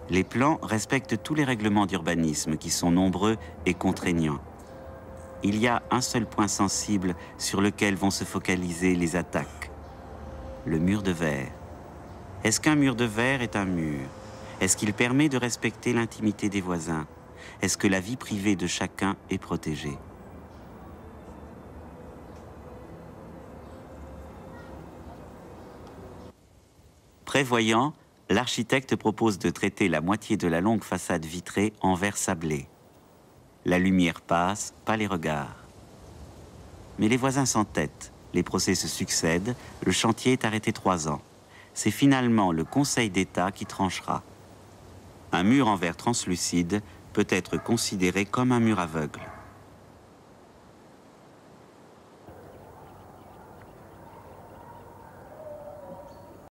Les plans respectent tous les règlements d'urbanisme qui sont nombreux et contraignants. Il y a un seul point sensible sur lequel vont se focaliser les attaques. Le mur de verre. Est-ce qu'un mur de verre est un mur? Est-ce qu'il permet de respecter l'intimité des voisins? Est-ce que la vie privée de chacun est protégée? Prévoyant, l'architecte propose de traiter la moitié de la longue façade vitrée en verre sablé. La lumière passe, pas les regards. Mais les voisins s'entêtent, les procès se succèdent, le chantier est arrêté 3 ans. C'est finalement le Conseil d'État qui tranchera. Un mur en verre translucide peut être considéré comme un mur aveugle.